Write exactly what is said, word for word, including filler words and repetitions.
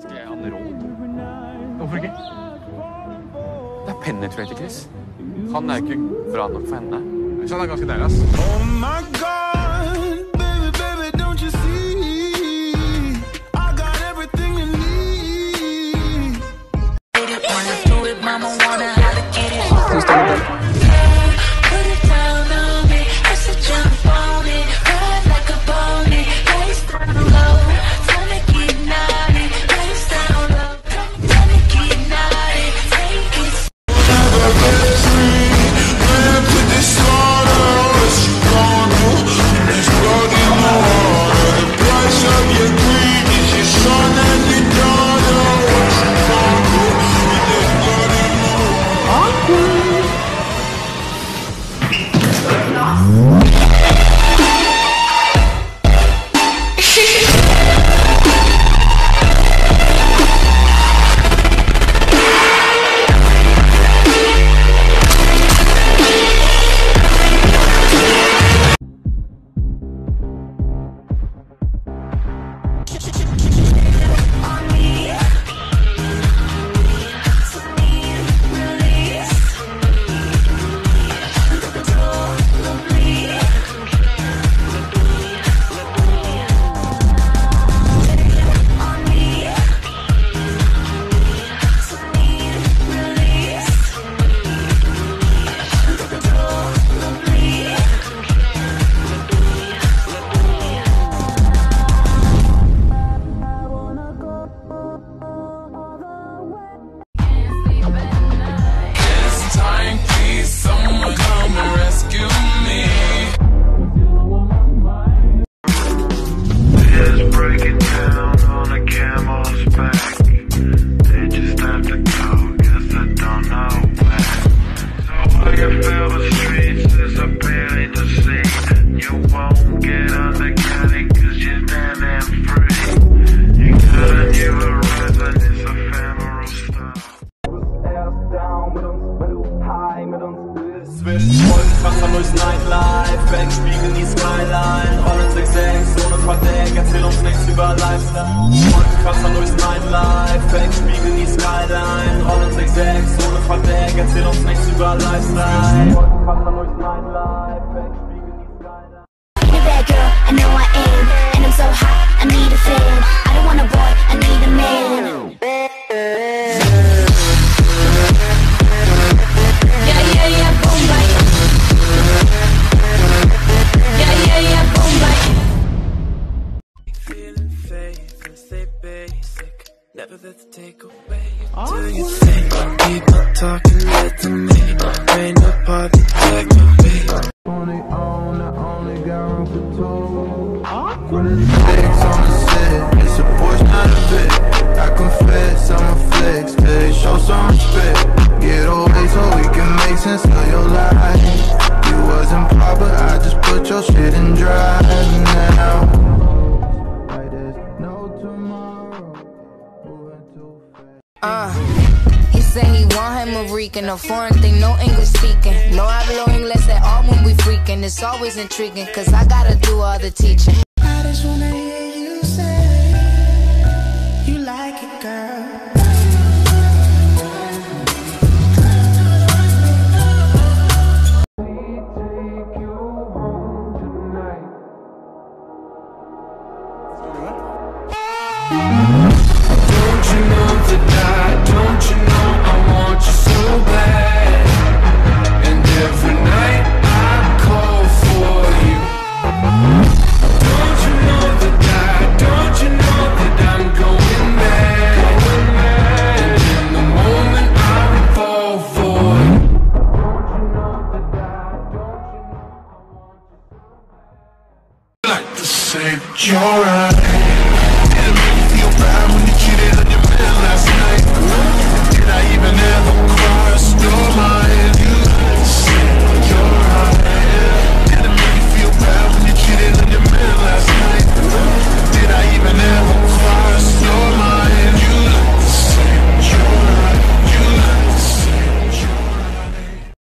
Skal jeg ha en råd? Hvorfor ikke? Det er penetrate, Chris. Han er jo ikke bra nok for henne. Så han er ganske deilig, ass. Oh my God, baby, baby, don't you see? I got everything you need. Wanna do it, mama, wanna how to get it. Put it down on me, I said jump on it, ride like a pony, face down low, time to get naughty, face down low, time to get naughty, take it. Put this on us, you gonna this blood in the water, the price of your greed is your son and your daughter. What you gonna do with this blood in the water? Krasser durchs Nightlife, Backspiegel die Skyline, Rollen sechs sechs, ohne Verdeck, erzähl uns nichts über Lifestyle. Krasser durchs Nightlife, Backspiegel die Skyline, Rollen sechs sechs, ohne Verdeck, erzähl uns nichts über Lifestyle. Krasser durchs Nightlife, Backspiegel die Skyline. You're that girl, I know I am, and I'm so hot, I need a fan. I don't want a boy, I need a man. Never let the take away. Do you think people talking back to me? Ain't nobody like me. Only own, I only got room for two. Running things on the set, it's a Porsche, not a bit. I confess, I'm a flex, till they show some respect. Get away so we can make sense of your life. You wasn't proper, I just put your shit in drive now. Uh, he say he want him a Rican, no foreign thing, no English speaking. No hablo inglés at all when we freaking. It's always intriguing, cause I gotta do all the teaching. I just wanna hear you say, you like it, girl. You're right.